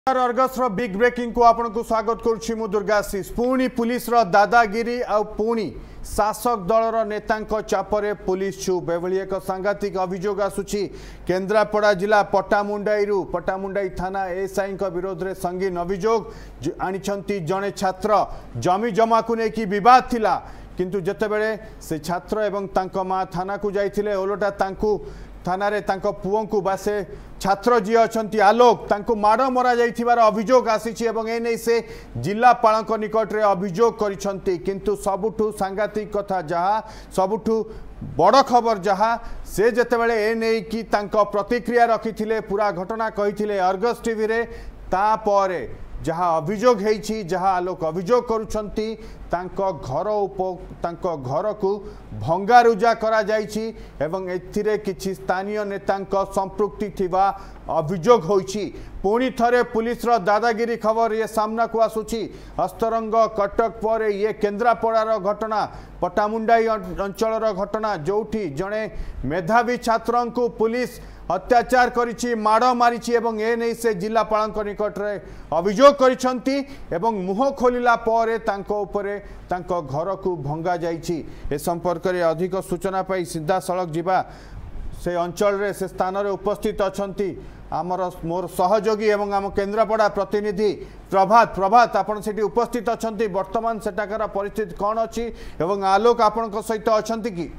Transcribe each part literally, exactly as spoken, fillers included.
अर्गसर big breaking को आपन को स्वागत करुछि मु दुर्गाशीष। पुणी पुलिस रो दादागिरी आ पुणी शासक दलर नेतांक चापरे पुलिस चुप एभली एक सांघातिक अभियोग आसुछि। केन्द्रापड़ा जिला पटामुंडाईरु पटामुंडाई थाना एसआई विरोध में संगीन अभियोग आनिछंती जड़े छात्र जमी जमा को लेकिन विवाद थिला किंतु जेतेबेले से छात्र एवं तांको मां थाना को जाइथिले ओलोटा तांकु थाना रे तांको पुओं को बासे छात्र जी अच्छा आलोक तांको माड़ मरा जाइथिबार अभियोग आसीछि एवं ए नै से जिलापालक निकट रे अभियोग करिसंती किंतु सबुठु सांघातिक कथा जहा सबुठु बड़ खबर जहा से जेतेबेले ए नै कि तांको प्रतिक्रिया रखिथिले पूरा घटना कहिथिले अर्गस टीवी रे तापरे जहाँ अभियोग है जहाँ आलोक अभियोग करुछंती तांको घर उप तांको घर को भंगारुजा करा जाइछि एवं एथिरे किछि स्थानीय नेतांको संपृक्ति थिबा अभियोग होइछि। पुणी थरे पुलिस रो दादागिरी खबर ये सामना को आसुछि। हस्तरंग कटक पर ये केन्द्रापड़ार घटना पटामुंडाई अंचलर घटना जोठी जड़े मेधावी छात्र को पुलिस अत्याचार करिछि माड़ मारिछि एवं ए नै से जिलापालक निकट रे अभियोग करिसंती एवं मुह खोलिला परे तांको उपरे तांको घर को भंगा जाइछि। ए संपर्क रे अधिक सूचना पाई सीधा सड़क जिबा से अंचल रे से स्थान रे उपस्थित अछंती आमर मोर सहयोगी एवं आम केन्द्रापड़ा प्रतिनिधि प्रभात प्रभात आपन सेठी उपस्थित अछंती वर्तमान सेटाकर परिस्थिति कोन अछि एवं आलोक आपन सहित अछंती कि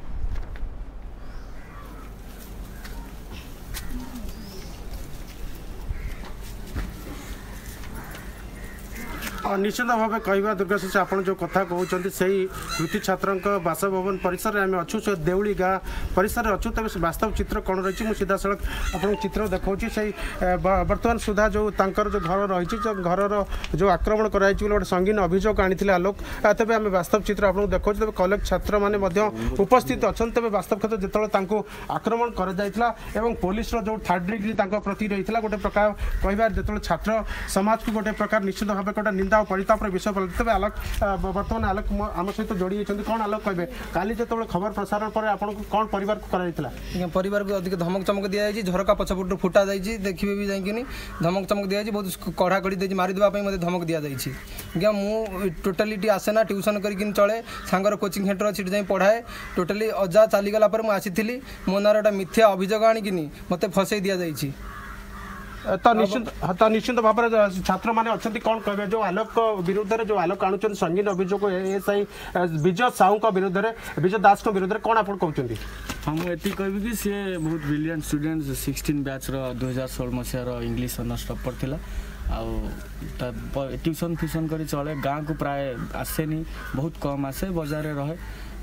निश्चित भाव कहवा दुर्गाशीष आप जो कथा कहते से कृति छात्र बासभवन परिसर में अच्छु से देउली गाँ परिसर अच्छु तेज वास्तव चित्र कौन रही मुझे सीधा सड़क आप चित्र देखा से बर्तमान सुधा जो तांकर जो घर रही जो घर जो आक्रमण कराई गोटे संगीन अभियोग आनी आलोक तेज आम वास्तव चित्र आपको देखा तेज कलेज छात्र मैंने उपस्थित अच्छा तेज वास्तव क्षेत्र जो आक्रमण कर पुलिस जो थर्ड डिग्री प्रति रही गोटे प्रकार कहवा जो छात्र समाज को गोटे प्रकार निश्चित भाव गोटे निंदा परितापर विषय पड़े तेज आलोक बर्तमान आलोक आम सहित जोड़ी होती कौन आलोक कहे काली जो खबर प्रसारण पर आपको कौन परिवार को कर परिवार को अधिक धमक चमक दी जाए झरका पछपट फुटा जाइए देखिए भी जाइए धमक चमक दी जाए बहुत कड़ा कड़ी मारिदेवाई मत धमक दि जाइए क्या मुझे टोटालीटी आसे ना ट्यूशन कर चले सांगर कोचिंग सेंटर अच्छी जाए पढ़ाए टोटाली अजा चलीगला मुझे मो नार गोटे मिथ्या अभियोग आणिकी मत फसई दि जाइए तो निश्चित तो निश्चित भाव में छात्र मैंने अच्छा कौन कहे जो आलोक विरुद्ध जो आलोक आणुन संगीन अभियोग एएसआई विजय साहू विरुद्ध विजय दास विरुद्ध कौन आप कहते हाँ मुझे कहबी कि सी बहुत ब्रिलियंट स्टूडेंट सिक्सटीन बैच दुई हजार षोल मसीहार इंग्लीश ऑनर्स टॉपर थिला आउ ट्यूशन फ्यूशन कर चले गाँव को प्राय आसेनी बहुत कम आसे बाजार रहे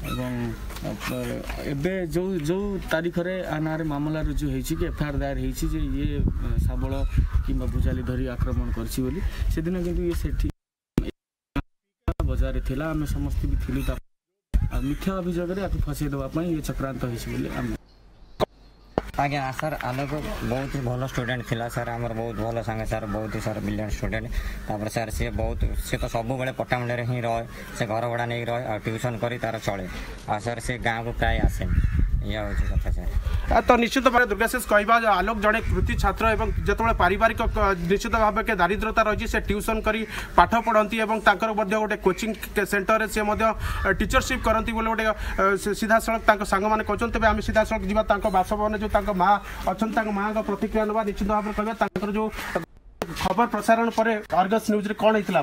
एबे जो जो तारीख रे आनारे मामला रुजु होइछि कि एफआईआर दायर होइछि जे ये साबळ किंबा भुजाली धरी आक्रमण करछि बोली से दिन किंतु ये सेठी बाजार थिला हम समस्त भी थिलु ता मिथ्या अभियोग रे आकु फसै दवा पई ये चक्रांत होइछि बोली हम आज्ञा सर आलोक बहुत भल स्टूडेंट थिला सर आमर बहुत भल सांगे सर बहुत सर ब्रिलियंट स्टूडेंट तापर सर सी बहुत सी तो सब बेले पटामुंडे ही रहे से घर भड़ा नहीं रहे और ट्यूशन करी तार चले आ सर से गाँव को प्राय आसे या कथा सर तो निश्चित भाव दुर्गाशीष कहवा आलोक जड़े कृति छात्र एवं जो पारिवारिक निश्चित भाव के दारिद्रता रही से ट्यूशन करी पाठ पढ़ती गोटे कोचिंग सेंटर से टीचरशिप करती बोले गोटे सीधा सड़क सांग मैंने कहते तेज आम सीधा सड़क जावा बासभवन जो माँ अच्छा माँ का प्रतिक्रिया ना निश्चित भाव कहवा जो खबर प्रसारण पर अर्गस न्यूज कौन होता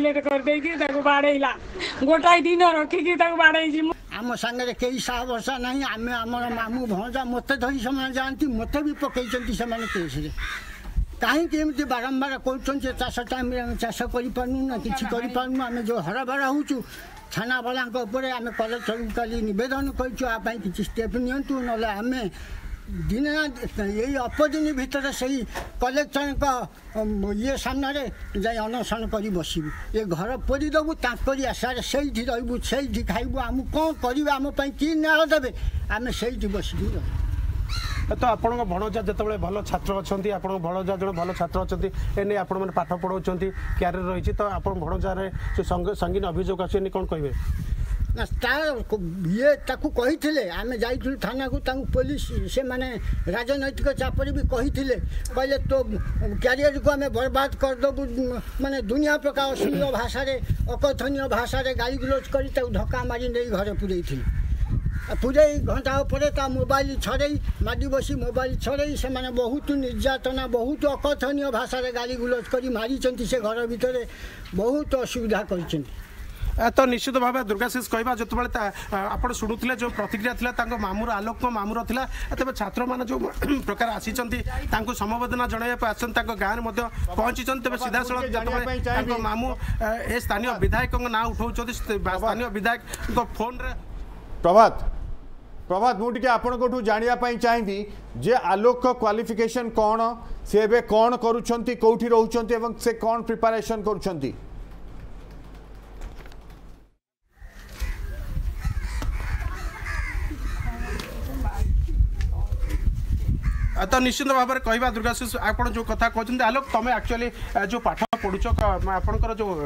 गोटाई दिन रखिकी आम सागर कई साह भरसा ना आम आम मामू भणजा मत धरी से जाती मत भी पकई से केस कहीं बारंबार कर चाष टाइम चाष करूँ ना कि आम जो हराभरा होचु थाना वाला आम कलेक्टर काली नवेदन कर कि स्टेप नियंतु ना आम दिन यही अपदिन भितर से कलेक्टर ये सामने जाए अनशन कर बसबू ये घर पोरी देवु ताकरी आशार से रही से खाइबू आम कौन कर आम कि न्याय देवे आम से बसबू तो आपण भणजा जो भल छात्र अच्छा आप भणजा जो भल छात्र अच्छा एने आप पाठ पढ़ाऊँ क्यारियर रही तो आप भणजार जो संगीन अभियोग आस कौन कहे ना ये ताकू कही आम जाइलु थाना को पुलिस से माने राजनैतिक चापर भी कही कहले तो क्यारियर को आम बर्बाद करदेबू माने दुनिया प्रकार अश्लील भाषा अकथनीय भाषा गाली गुलोज कर धक्का मारी नहीं घरे पुरे पूरे घंटा पर मोबाइल छड़े माडी बसी मोबाइल छड़े से माने बहुत निर्यातना बहुत अकथनीय भाषा गाली गुलोज कर मारी से घर भितर बहुत असुविधा कर तो निश्चित भाव दुर्गाशीष कहवा जो आप शुणुले जो प्रतिक्रिया था मामूर आलोक मामूर था तेज छात्र मैंने जो प्रकार आसी समवेदना जनवाक आस गाँव में पहुंची तेज सीधा सड़क मामू ए स्थानीय विधायक ना उठाऊँ स्थानीय विधायक फोन रे प्रभात प्रभात मुझे आपको जानापी चाहिए जे आलोक क्वालिफिकेशन कौन सी कौन करुँच कौटी रोच से कौन प्रिपारेशन करुँच तो निश्चित भाव में कहवा दुर्गाशीष आप जो कथा कहते आलोक तुम एक्चुअली जो पाठ पढ़ुच आपंकर जो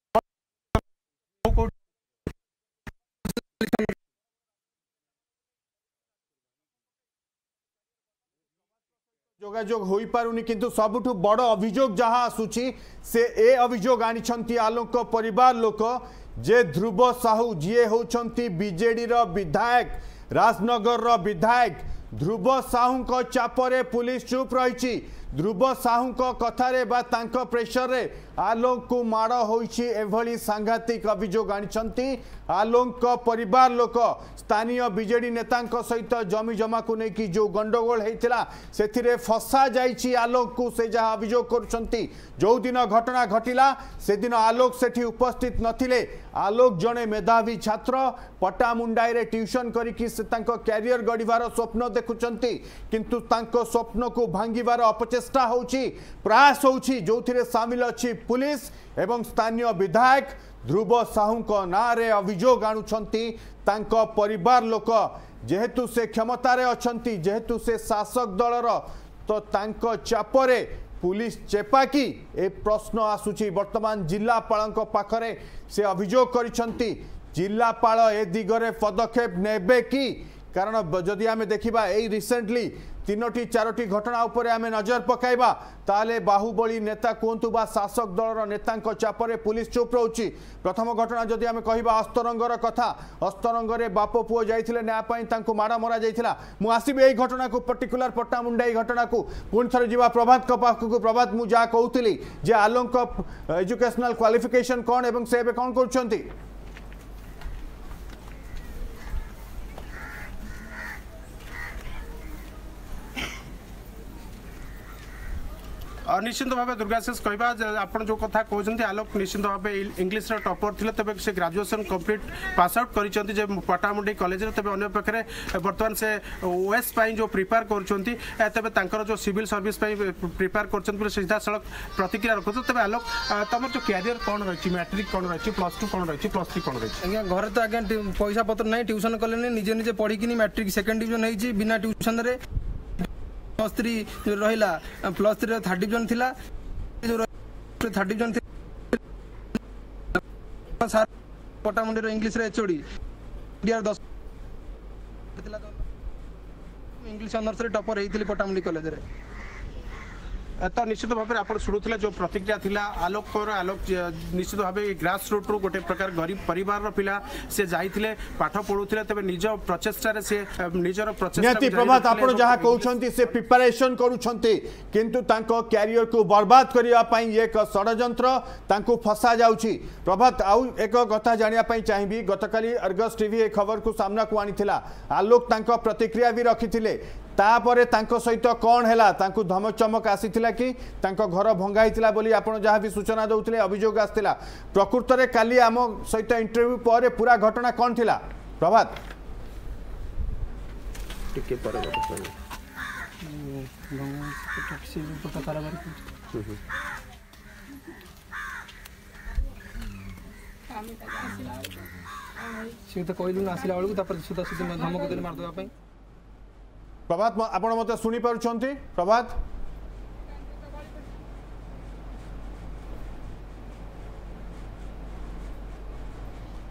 जोगाजोग हो पारुनी किंतु सबुठु बड़ अभियोग जहाँ आसुची से ए अभियोग आनी आलोक परिवार लोक जे ध्रुव साहू जी होती बीजेडी रो विधायक राजनगर रो विधायक ध्रुव साहू को चापरे पुलिस चुप रही ध्रुव साहू को कथारे बा तांको प्रेशर रे आलोक को माड़ होइछि एभली सांघातिक अभियोग आनी आलोक परिवार लोक स्थानीय बीजेडी नेता सहित जमी जमा को लेकिन जो गंडगोल होता से फसा जाइछि आलोक को से जहाँ अभियोग करुछंती जो दिन घटना घटिला से दिन आलोक सेठी उपस्थित नथिले आलोक जड़े मेधावी छात्र पटामुंडाई रे ट्यूशन करिकि से तांको कैरियर गढ़िबार स्वप्न देखुचंती किंतु तांको स्वप्न को भांगिबार अपचेष्टा होउछि प्रयास होउछि जोथिरे शामिल अछि पुलिस एवं स्थानीय विधायक ध्रुव साहू को नारे अभियोग आणुछंती तांको परिवार लोक जेहेतु से क्षमतारे अछंती जेहेतु से शासक दलर तो तांको चापरे पुलिस चेपाकी ए प्रश्न आसुची वर्तमान जिलापाल पाखरे से अभियोग करिसंती जिलापाल ए दिगरे पदक्षेप नेबे कि कारण जदि आमे देखिबा ए रिसेंटली तीनोटी चारोटी घटना उपरे आमे नजर पकाइबा ताले बाहुबली नेता कोंतु बा शासक दलर नेतांको चापरे पुलिस चुप रहउची प्रथम घटना जदि आमे कहिबा अस्तरंगर कथा अस्तरंगरे बाप पुओ जाइथिले न्याय पई तांको माडा मरा जाइथिला मु आसीबे एई घटना को पर्टिकुलर पट्टामुंडाई घटना को पुन थरे जीवा प्रभात को पाखु प्रभात मु जा कहउतिली जे आलोक एजुकेशनल क्वालिफिकेशन कोन एवं से बे कोन करछंती निश्चित भाव दुर्गाशीष कहवा आप जो कथा कहते आलोक निश्चित भाव इंग्लीश टॉपर थे तेज से ग्रेजुएशन कंप्लीट पास आउट कर पटामुंडी कॉलेज तेज अन्य पाखे बर्तमान से ओएस जो प्रिपेयर कर जो सिविल सर्विस प्रिपेयर कर सीधा सड़क प्रतिक्रिया रखु तेज आलोक तुम जो कैरियर कौन रही मैट्रिक कौन रही प्लस टू कौन रही प्लस थ्री कौन रही आज्ञा घर तो आज्ञा पैसा पत्र ना ट्यूशन कले निजे निजे पढ़ी मैट्रिक सेकेंड डिविजन होती बिना ट्यूशन रे प्लस थ्री जो रहा प्लस थ्री थर्ड डिविजन थिला third division Patamundi English HOD दस इंग्लीश ऑनर्स रे टॉपर होती पटामुंडी कॉलेज रे तो निश्चित भाव में आप शुणुले जो प्रतिक्रिया थिला आलोक आलोक निश्चित भाव ग्रास रूट रू गोटे प्रकार गरीब परिवार पिला से जाइथिले पाठ पढ़ुथिले तबे निज प्रचेष्टा से निजर प्रचेष्टा प्रभात आप जहाँ कहते से प्रिपरेशन करुछंती किंतु तांको कैरियर को बर्बाद करिया पई एक षडयंत्र तांको फसा जाउची प्रभात आउ एक कथा जानिया पई चाहिबी गतकाली अर्गस टीवी ए खबर को सामना को आनीथिला आलोक तांको प्रतिक्रिया भी रखिथिले तापरे तांको सहित कौन हैला तांको धमक चमक आसीथिला कि तांको घर भंगा हिथिला बोली आपण जहाँ भी सूचना दउथिले अभियोग आस्थिला प्रकृत रे काली आम सहित इंटरव्यू पर पूरा घटना कौन थिला प्रभात टिके पर सी तो कहलु ना आसिला बेलू तापर सुधा सुधा धमक देले मार देबा पई प्रभात आपण मते सुनी पारुछंती प्रभात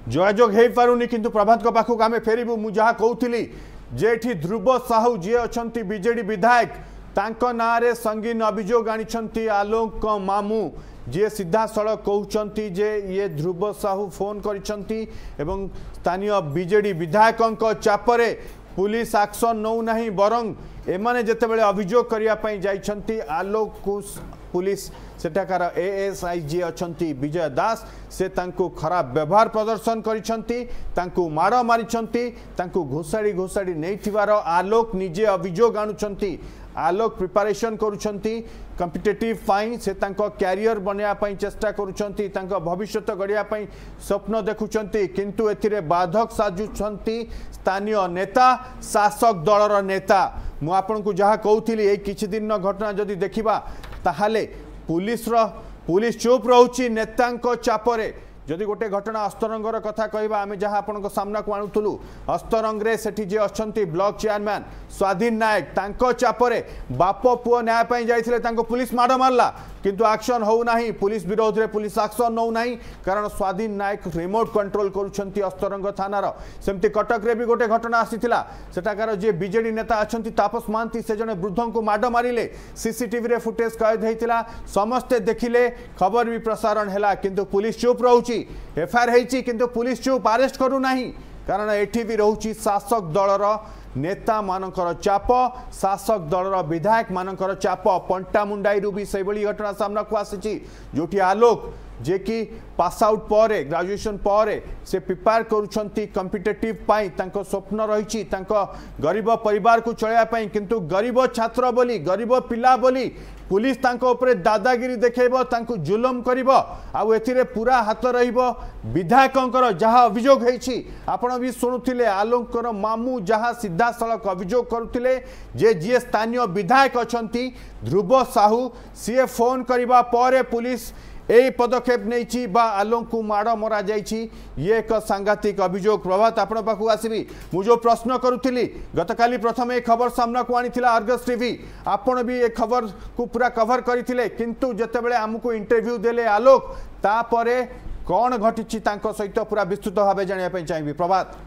जोगाजोग हो पारुनी किंतु प्रभात को पाखक आम फेरबू मु जहाँ कहूली जेठी ध्रुव साहू जी अच्छा बीजेडी विधायक तांको नारे संगीन अभियोग आनी आलोक मामू जी सीधासल कहते जे ये ध्रुव साहू फोन करिसेंती एवं स्थानीय बीजेडी विधायकों चापरे पुलिस एक्शन नौ नहीं बरं एमाने जेतेबेले अभियोग करने जाइछंती आलोक को पुलिस सेठाकार एएसआई जी अछंती विजय दास से तांको खराब व्यवहार प्रदर्शन करिसेंती तांको माड़ मारिछंती तांको घोषाड़ी घोषाड़ी नैथिवार आलोक निजे अभियोग आनुछंती आलोक प्रिपरेशन करुछंती कॉम्पिटिटिव पाई से तांको कैरियर बनया पाई चेष्टा करुछंती तांको भविष्यत गढ़िया पाई स्वप्न देखुछंती किंतु एथिरे बाधक साजुछंती स्थानीय नेता शासक दलर नेता मु आपन को जहाँ कहूली ये किछि दिन घटना जदि देखिबा ताहाले पुलिस रो पुलिस चुप रहउची नेतांको चापरे जदि गोटे घटना अस्तरंगर कथा कहवा आम जहाँ आपण सामना को आणुलु अस्तरंगे से जे अच्छा ब्लॉक चेयरमैन स्वाधीन नायक तांको चापरे बाप पुओ न्याय जाइथिले तांको पुलिस माड़ मारला किंतु एक्शन हो नहीं पुलिस विरोध में पुलिस एक्शन नौ नहीं कारण स्वाधीन नायक रिमोट कंट्रोल करुछंती अस्तरंग थानार सेमती कटक रे भी गोटे घटना आसीथिला सेटाकार जे बीजेडी नेता अछंती तापस महांती से जने वृद्धों को माड़ मारिले सीसीटीवी रे फुटेज कैद हेतिला समस्ते देखिले खबर भी प्रसारण हैला किंतु पुलिस चुप रहउची एफआईआर हेची किंतु पुलिस चुप अरेस्ट करू नहीं कारण एठी भी रहउची शासक दलर नेता मानकर चाप शासक दलर विधायक मानकर चाप पंटा मुंडाई भी से घटना सामना को आसी जोटी आलोक जे कि पास आउट पर ग्रेजुएशन पर से प्रिपेयर करुछंती कॉम्पिटिटिव पाई तांको स्वप्न रही गरीब परिवार को चलैया किंतु गरीब छात्र बोली गरीब पिला बोली पुलिस तांको ऊपर दादागिरी देखेबो तांको जुलम करिबो आउ एथिरे पूरा हाथ रहिबो विधायकंकर जहाँ अभियोग होईछि आपण भी सुनुथिले आलोकर मामू जहाँ सीधा सड़क अभियोग करुथिले जे जे स्थानीय विधायक अछंती ध्रुव साहू सीए फोन करिबा परे पुलिस यही पदक्षेप नहीं बा आलोक को माड़ मरा जाइए ये एक सांघातिक अभियोग प्रभात आपण पाखु आसबि मु जो प्रश्न करुली गतकाली प्रथम ये खबर सामना को आनी आर्गस टीवी आपण भी ये खबर को पूरा कवर करते किंतु जेतेबेले आमको इंटरव्यू देले आलोक तापरे कौन घटी सहित पूरा विस्तृत भाव जानापी चाहिए प्रभात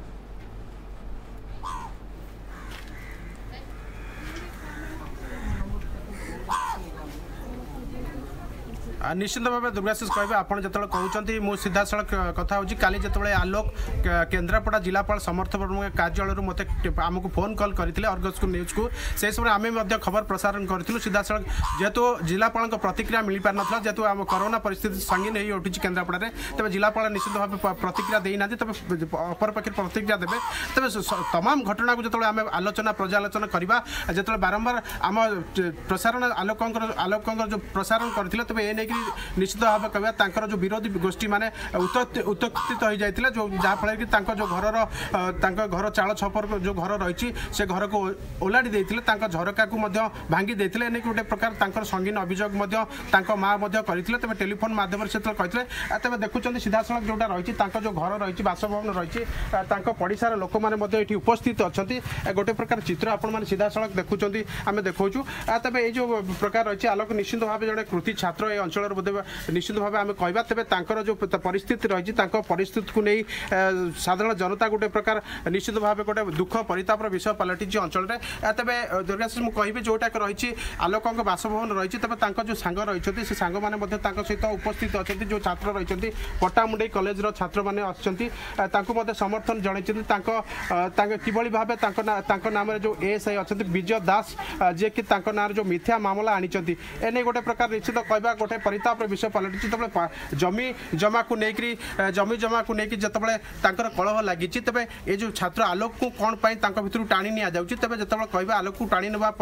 निश्चित भाव दुर्गाशीष कहे आप जो कहते मु सीधा सड़क कथा हूँ काली जो आलोक केन्द्रापड़ा जिलापाल समर्थ वर्मा कार्यालय मत आमको फोन कॉल करते अर्गस को न्यूज को से समय आम खबर प्रसारण करूँ सीधा सड़क जेहेतु जिलापाल प्रतिक्रिया मिल पार ना जेहेतु आम कोरोना परिस्थिति संगीन हो उठी केन्द्रापड़ा तेज जिलापाल निश्चित भाव प्रतिक्रिया देना तेज अपर पक्ष प्रतिक्रिया देवे तेज तमाम घटना को जो आम आलोचना पर्यालोचना करवा जो बारंबार आम प्रसारण आलोक आलोक जो प्रसारण करते तेज ए निश्चित भाव कहवा जो विरोधी गोष्ठी माने उत्तेजित हो जाता जो जहाँफल कि जो घर घर चाल छपर जो घर रही से घर को ओलाड़ी देते झरका को भांगी देते एने गोटे प्रकार संगीन अभियोग माँ करते तेज टेलीफोन मध्यम से कहते तेज देखुं सीधा सड़क जोटा रही जो घर रही बासभवन रही पड़िशार लोक मैंने उपस्थित अच्छा गोटे प्रकार चित्र आपण सीधा सड़क देखुं आम देखु तेज ये जो प्रकार रही आलोक निश्चित भाव जो कृति छात्र ये अंचल बोधे निश्चित भाव आम कहवा तेज जो परिस्थिति रही परिस्थिति को नहीं साधारण जनता गोटे प्रकार निश्चित भाव गोटे दुख परितापर विषय पलटि अंचल तेज दुर्गाशीष मुझे कहि जोटा रही आलोक बासभवन रही तेज जो सांग रही से सांग मैंने सहित उपस्थित अच्छा जो छात्र रही पट्टामुंडई कॉलेज छात्र मैंने आसमर्थन समर्थन जन कि नाम जो एएसआई अच्छा विजय दास जे कि ना जो मिथ्या मामला आनी एने गोटे प्रकार निश्चित कहवा गोटे परितापर विषय पलटि जो जमी जमा को लेकर जमी जमा को लेकिन जितेबाला कलह लगी तेज ये जो छात्र आलोक को कौन भर टाणी नि जाऊँगी तेज जो कहवा आलोक को टाणी ना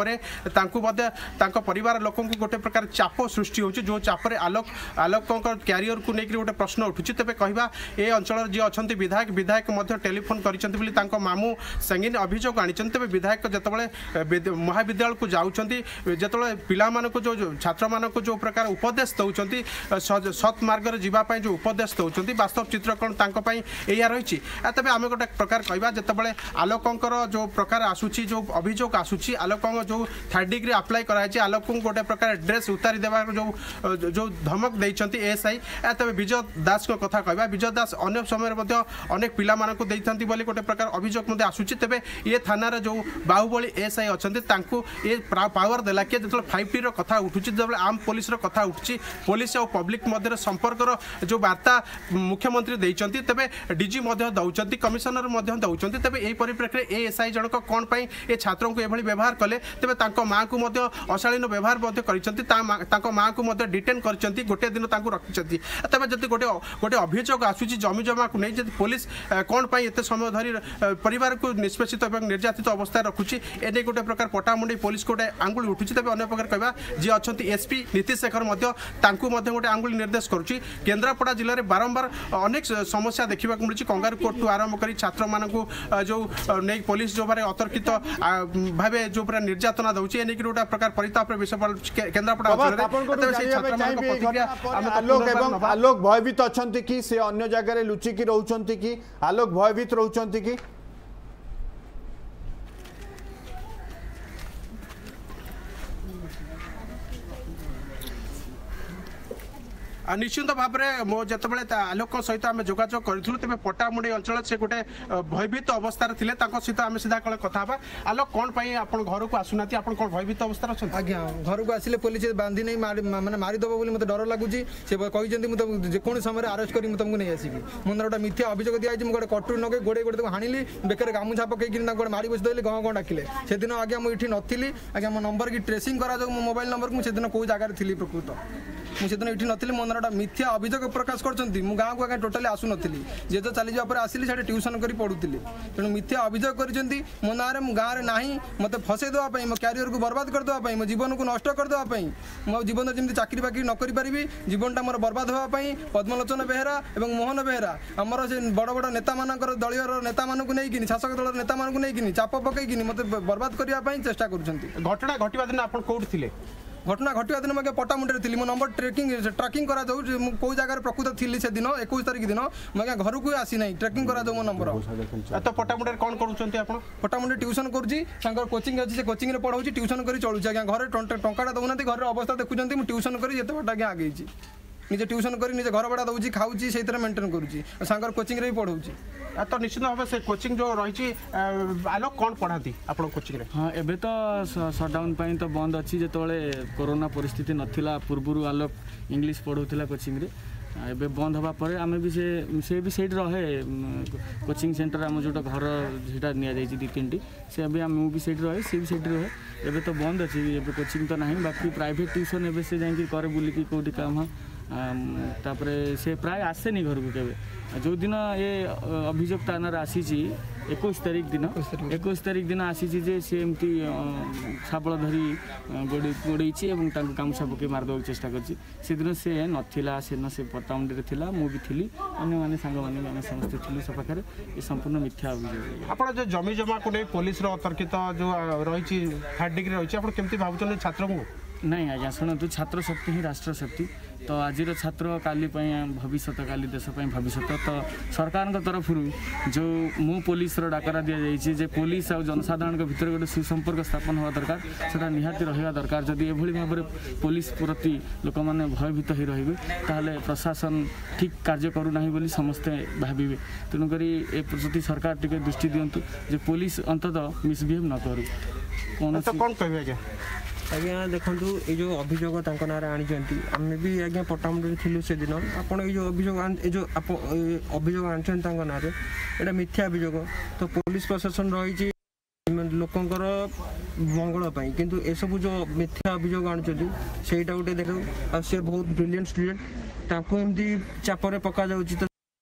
परिवार लोक गोटे प्रकार चाप सृष्टि हो जो चापर आलोक आलोक क्यारियर को लेकर गोटे प्रश्न उठुची तेज कहवा ये अंचल जी अच्छा विधायक विधायक टेलीफोन कर मामू संगीन अभियोग आनी तेज विधायक जो महाविद्यालय को जाऊँच जो पिला जो छात्र मान जो प्रकार उपदेश दौरान सत् मार्ग जावाई जो उपदेश दौरान वास्तव चित्र कौन या रही तेज आम गोटे प्रकार कहवा जितेबाला आलोकर जो प्रकार आसूची जो अभियोग आसूची आलोक जो थर्ड डिग्री अप्लाई कराई आलोक को गोटे प्रकार ड्रेस उतारी देवा जो जो धमक देते एएसआई तेज विजय दास को कथा कहवा विजय दास अनेक समय अनेक पिला गोटे प्रकार अभियोग आसूची तेज ये थाना जो बाहुबली एएसआई अच्छा ये पावर देला कि जो फाइव टी रहा उठू जो आम पुलिस कथा उठू पुलिस और पब्लिक मध्य संपर्कर जो वार्ता मुख्यमंत्री देते तेज डीजी दौरान कमिशनर दौरान तेज यही परिप्रेक्षी एएसआई जनक कौन पाई ये छात्रों को यह व्यवहार कले तेज माँ को अशालीन व्यवहार कर माँ को डिटेन कर गोटे दिन रखी तेज जब गोटे गोटे अभियोग आसूची जमी जमा को नहीं जब पुलिस कौन पाई एत समय धरी परिवार को निष्पेषित और निर्यातित अवस्था रखुची एने गोटे प्रकार पटामुंडी पुलिस गोटे आंगुली उठुची तेज अन्य प्रकार कहवा जी अच्छा एसपी नीतीश शेखर गोटे आंगुली निर्देश करुच्ची केन्द्रापड़ा जिले में बारंबार अनेक समस्या देखा मिली कंगारू कोर्ट आरंभ कर छात्र मान जो नहीं पुलिस जो भाई अतर्कित भाव जो पूरा निर्यातना दूसरी एने गोटे प्रकार परिताप विषय केन्द्रापड़ा आलोक भयभीत अच्छा कि से अन्य जगह लुचिकी रोचंती कि आलोक भयभीत रोचंती कि निश्चित भाव में मो जिते आलोक सहित आम जोगाजोग करूँ तेज पटामुंडी अंचल से गोटे भयभीत अवस्था सहित आम सीधा कल कथा आलोक कौन पाई आप घर को आसुना आप कौन भयभीत अवस्था अच्छा आज्ञा घर को आसिले पुलिस बांधी नहीं मैंने मारिदेव बोली मत डर लगुच से कहते जेको समय अरेस्ट करी तुमको नहीं आसबि मुझे गोटे मिथ्या अभियोग दिखाई गोटे कटुर नगे गोड़े गोटे हाणिली बेकर गामुछा पकईकि गोटे मारी बसी देली गह गह डाकिले से दिन आज्ञा मुझे नी आज्ञा मो नंबर की ट्रेसिंग करा मो मोबाइल नंबर को दिन कौ जगह थी प्रकृत मुझे ये नी मो नाटा मिथ्या अभियोग प्रकाश कर गाँव को आगे टोटाली आसुनी जे तो चली जावा आसिली से ट्यूशन कर पढ़ुली तेणु मिथ्या अभियोग कर मो ना गाँव में ना मत फसई देवाई मो क्यारियर को बर्बाद करदेवाई मो जीवन को नष्ट करदेवाई मो जीवन जमी चाकरी बाकरी न करी जीवनटा मोर बर्बाद होगापी पद्मलोचन बेहेरा और मोहन बेहेरा आमर से बड़ बड़ नेता मान दलीय नेता मानक नहीं शासक दल नेता मानक नहीं चाप पकईकि मत बर्बाद करने चेष्टा कर घटना घटवा दिन आप कौट थे घटना घटवा दिन मैं पटामुंडी थी मो नंबर ट्रेकिंग ट्रैकिंग करा कौ जगह प्रकृत थी से दिन इक्कीस तारीख दिन मैं घर को आसी ना ट्रैकिंग करा मो नंबर तो पटामुंडी कौन कर पटामुंडी ट्यूशन कर कोचिंग अच्छी से कोचिंग पढ़ाऊँ ट्यूशन कर चलुच्छे आज्ञा घर टाँटा दौना घर अवस्था देखुं मुझे ट्यूशन कर बाट आगे आगे निजे ट्यूशन कर निजे घर भड़ा दूसरी खाऊँगी से मेंटेन करुँची सांगर कोचिंग भी पढ़ाऊँगी तो निश्चित भाव से कोचिंग जो रही आलोक कौन पढ़ाती आप कोचिंग हाँ एबे तो सटडाउन तो बंद अच्छी जो कोरोना परिस्थिति नाला पूर्व आलोक इंग्लीश पढ़ाऊला कोचिंग एबे बंद हवा पर आम भी से से भी सही रहे कोचिंग सेंटर आम जो घर से नि दी तीन टी से अभी आम भी सही रहे सी भी सही रहे एबे तो बंद अच्छी एबे कोचिंग तो ना बाकी प्राइवेट ट्यूशन एबे से जाकि करे बुलिकी कौटी काम तापर से प्राय आसेनी घर को केवे जो दिन ये अभियोग थाना आसी इक्कीस तारीख दिन इक्कीस तारीख दिन आसी सी एमती शाबल धरी गोड़ी गोड़ी गामुछा पकई मारदेक चेष्टा कर से नाला से न से पटामुंडी थी मुझे थी अन्य सांग मैंने समस्ते थी से पाखे ये संपूर्ण मिथ्या अभियोग आप जो जमी जमा को नहीं पुलिस अतर्कित जो रही थर्ड डिग्री रही आप केमती भावुँ छात्र को नहीं आज्ञा शुणु छात्र शक्ति ही राष्ट्र शक्ति तो आज छात्र काली भविष्य काली देश भविष्य तो सरकार तरफ जो मु पुलिस डाकरा दि जाइए पुलिस और जनसाधारण भितर गोटे सुसंपर्क स्थापन हवा दरकार से निहाती रहा दरकार जदि एभली भाव में पुलिस प्रति लोक मैंने भयभीत हो रही ताहले प्रशासन ठीक कार्य करूना बोली समस्ते भावे तेणुक ए प्रति सरकार टिके दृष्टि दिंतु जे पुलिस अंततः मिसबिहेव न करू कौन कौन कहे आज्ञा आज्ञा देखु ये जो अभियोग ना आनी आम भी आज्ञा पटामुंडी थी से दिन आपड़ ये अभियोग जो अभियोग आनी ना यहाँ मिथ्या अभियोग तो पुलिस प्रशासन रही लोकंर मंगल किंतु ए सब जो मिथ्या अभियोग आनुंट से गोटे देख आ सी बहुत ब्रिलियंट स्टूडेंट एमती चापर पका जाऊँ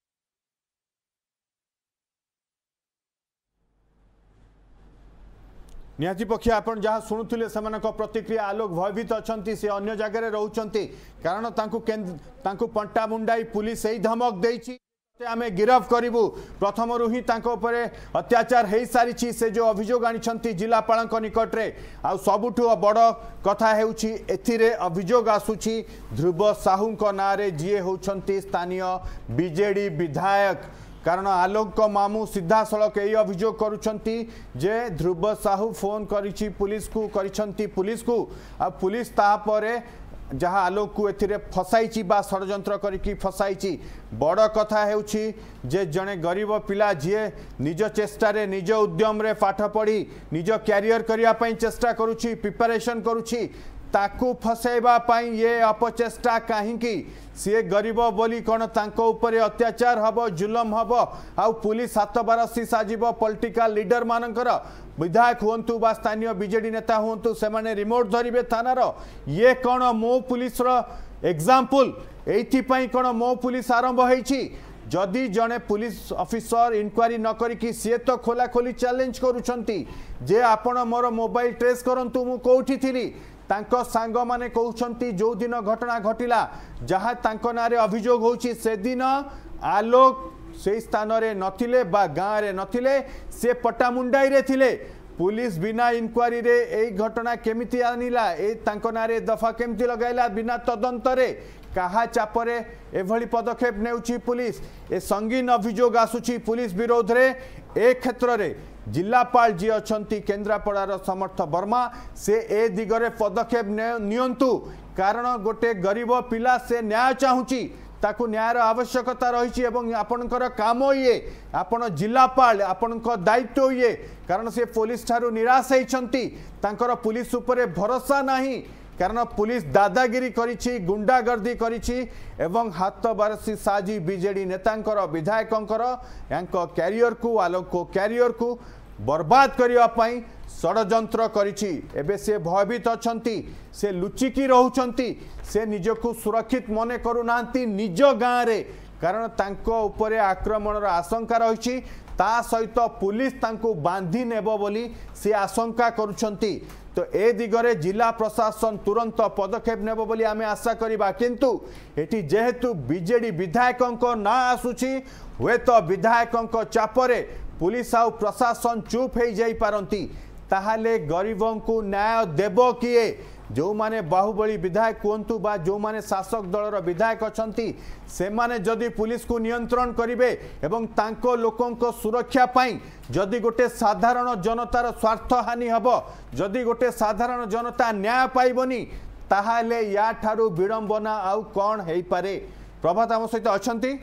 निहाती पक्षी आपण जहाँ शुणुले से प्रतिक्रिया आलोक भयभीत अच्छा से अन्य जगह रोच कारण पंटा मुंडाई पुलिस यही धमक देती। आमे गिरफ करिबु प्रथम रु ही तांको उपरे अत्याचार हे सारी से जो अभियोग आनिछंती जिलापाल निकट रे आ सबुठु बड़ कथा हेउछि एथिरे अभियोग आसुछि ध्रुव साहू ना रे जीए होउछंती स्थानीय बीजेडी विधायक कारण आलोक मामू सीधा सड़क यही अभियोग करुछंती जे ध्रुव साहू फोन करिछि पुलिस को करिछंती पुलिस को आ पुलिस तापरे जहाँ आलोक को एथिरे फसाइछि बा षडयंत्र करिकी फसाइछि बड़ कथा हेउछि जे जने गरीब पिला जीए निज चेष्टा रे निज उद्यम रे पाठ पढ़ी निज कैरियर करिया पई चेष्टा करुछि प्रिपरेशन करुछि ताकू फसाइबा पई ये अपचेष्टा काहींकी सी गरीब बोली कौन तांको उपरे अत्याचार हब जुलम हब आउ पुलिस हाथ बारसी साजिब पॉलिटिकल लीडर मानकर विधायक हुंतु बा स्थानीय बीजेडी नेता हुंतु से माने रिमोट धरिबे थानार ये कौन मो पुलिस रो एग्जांपल एथि पई कौन मो पुलिस आरंभ होईछि जदि जने पुलिस ऑफिसर इंक्वारी न करिकी सी तो खोला खोली चैलेंज करूछंती जे आपण मोर मोबाइल ट्रेस करंतु मु कोठी थिली तांको सांग माने कहउछंती जो दिन घटना घटिला जहाँ तांको नारे अभियोग होछि से दिन आलोक से स्थान रे नथिले बा गाँ रे नथिले से पटामुंडाई रे थिले पुलिस बिना इंक्वारी रे ए घटना केमिति आनिला ए तांको नारे दफा केमिति लगाइला बिना तदंत रे कहा चापरे एभली पदक्षेप नेउछि पुलिस ए संगीन अभियोग आसुछि पुलिस विरोध रे ए क्षेत्र रे जिलापाल जी अछंती केन्द्रापड़ार समर्थ वर्मा से ए दिगरे पदक्षेप नियंतु कारण गोटे गरीब पिला से न्याय चाहूची ताकू न्यायर आवश्यकता रही एवं आपणकर काम ये आपण जिलापाल आपणक दायित्व ये कारण से पुलिस ठारू निराश होती तांकर पुलिस उपरे भरोसा नहीं कारण पुलिस दादागिरी करिछि गुंडागर्दी करिछि एवं हाथ बारसी साजी बीजेडी नेतांकर विधायकंकर यांक कैरियर को आलोक को कैरियर को बर्बाद करिया पई षडयंत्र करिछि एबे से भयभीत अछंती से लुचिकी रहउछंती से निजको सुरक्षित मने करूनांती निज गाँ रे कारण तांको उपरे आक्रमणर आशंका रहिछि ता सहित पुलिस तांको बांधी नेबो बोली से आशंका करूछंती तो ए दिगरे जिला प्रशासन तुरंत पदक्षेप नेबो बोली आमे आशा करिबा किंतु एटी जेहेतु बीजेडी विधायकंक ना आसुछि हुए तो विधायकंक चापरे पुलिस आउ प्रशासन चुप हो जाई पारंती ताहाले गरीबों को न्याय देबो किए जो माने बाहुबली विधायक कहतु बा जो माने शासक दलर विधायक अछंती से माने जदि पुलिस को नियंत्रण करिवे एवं तांको लोकों को सुरक्षा पाई जदि गोटे साधारण जनतार स्वार्थ हानि हबो जदि गोटे साधारण जनता न्याय पाइबनी ताहाले या ठारू विडंबना आउ कौन हेई पारे प्रभात आम सहित अछंती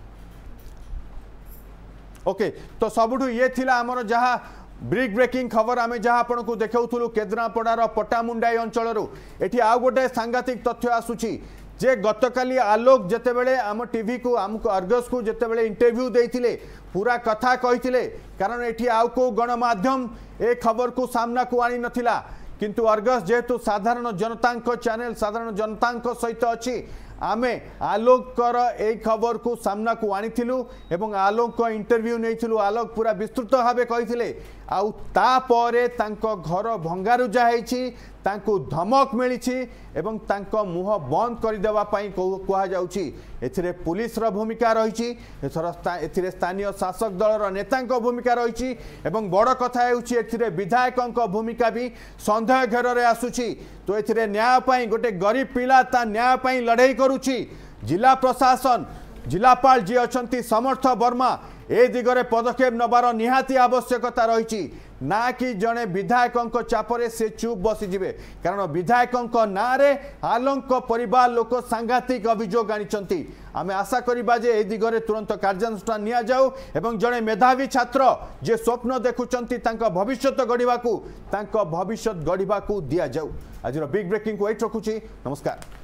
ओके तो सबुठु ये थिला हमर जहाँ ब्रेक ब्रेकिंग खबर आमे जहाँ आपन को देखाउथुलु केन्द्रापड़ार पटामुंडाई अंचलरू एठी आउ गोटे सांघातिक तथ्य आसुची जे गतकाली आलोक जेतेबेले आम टीवी को आमको अर्गस को जेतेबेले इंटरव्यू देइथिले पूरा कथा कहिथिले कारण एठी आउ को गणमाध्यम ए खबर को सामना को आनी नथिला किंतु अर्गस जेहेतु साधारण जनतांको चैनल साधारण जनतांको सहित अछि आमे आलोकर ए खबर को सामना को आनीथिलु एवं आलोक को इंटरव्यू नैथिलु आलोक पूरा विस्तृत भावे कहिथिले आउ ता परे तांको घर भंगारुजा हेछि तांको धमक मिलिछि एवं तांको मुह बंद कर देवा पई कुहा जाउछि एथिरे पुलिस रो भूमिका रहिछि एथिरे स्थानीय शासक दलर नेतांको भूमिका रहिछि एवं बड़ कथा हेउछि एथिरे विधायकंको भूमिका भी संदेह घेर रे आसुछि तो एथिरे न्याय पई गोटे गरीब पिला ता न्याय पई लड़ाई करूछि जिला प्रशासन जिलापाल जी अछंती समर्थ वर्मा ए दिगरे पदक्षेप नबार निहाती आवश्यकता रही ना कि जड़े विधायक चापरे से चुप बसी जिवे कारण विधायक ना रे आलोक परिवार लोक सांघातिक अभियोग आनी आमे आशा करिबा जे ए दिगरे तुरंत कार्यानुष्ठान निया जाऊ एवं जड़े मेधावी छात्र जे स्वप्न देखुचंती तांका भविष्यत गढ़िबाकू तांका भविष्यत गढ़िबाकू दिया जाऊ आज बिग ब्रेकिंग को एट रखुची नमस्कार।